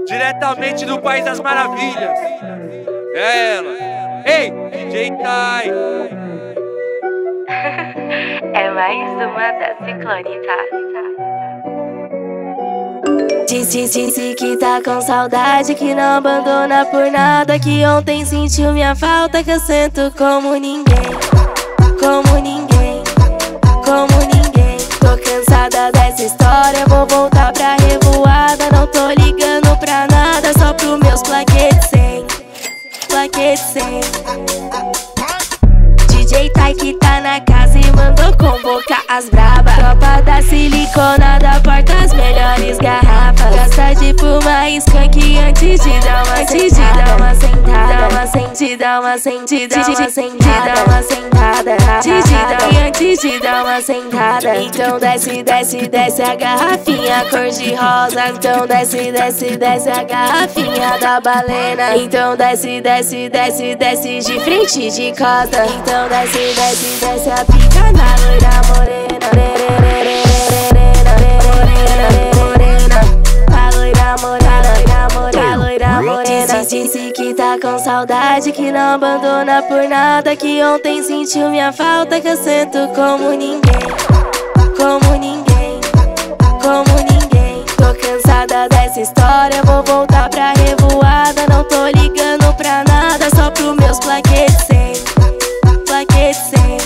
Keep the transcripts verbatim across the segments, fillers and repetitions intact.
diretamente do País das Maravilhas. É ela. Ei, D J Thaii. É mais uma da Ciclone, tá? Disse, disse que tá com saudade, que não abandona por nada, que ontem sentiu minha falta, que eu sinto como ninguém, como ninguém, como ninguém. Tô cansada dessa história, vou voltar pra revoada, não tô ligando pra nada, só pro meus plaquetes sem, plaquetes sem. D J Thaii que tá na casa e mandou convocar as braba. Tropa da siliconada, porta as melhores garrafas. Gosta de fumar skunk antes de dar uma sentada, dar uma sentada, uma sentida, uma sentida, uma sentada, uma sentada. D J Thaii antes de dar uma sentada. Então desce, desce, desce a garrafinha cor de rosa. Então desce, desce, desce a garrafinha da balena. Então desce, desce, desce, desce de frente de costa. Então desce, desce, desce a pica na loira morena, morena, a loira morena, morena, loira morena. Disse que tá com saudade, que não abandona por nada, que ontem sentiu minha falta, que eu sinto como ninguém, como ninguém, como ninguém. Tô cansada dessa história, vou voltar pra revoada, não tô ligando pra nada, só pro meus plaquetes sem, plaquetes sem.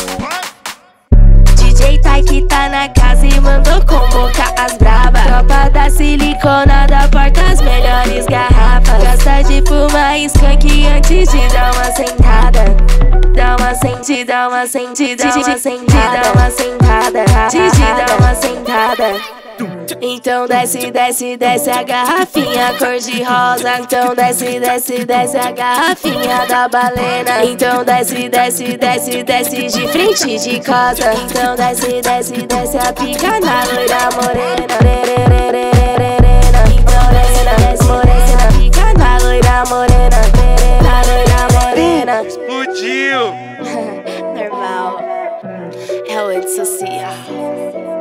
D J Thaii que tá na casa e mandou convocar as braba. Tropa da siliconada, porta as melhores garrafas. Gosta de fumar skunk antes de dar uma sentada. Dá uma sentida, uma sentida, uma sentida, uma sentada. D J dá uma sentada. Então desce, desce, desce a garrafinha cor de rosa. Então desce, desce, desce a garrafinha da balena. Então desce, desce, desce, desce de frente de costa. Então desce, desce, desce a pica na loira morena. Então desce, desce, morena, a pica na loira morena, na loira morena. Explodiu. Normal. É o Social.